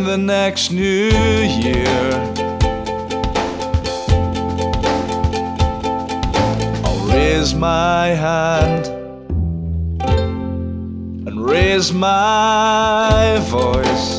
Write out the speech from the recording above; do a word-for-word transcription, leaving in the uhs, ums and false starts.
the next new year. I'll raise my hand and raise my voice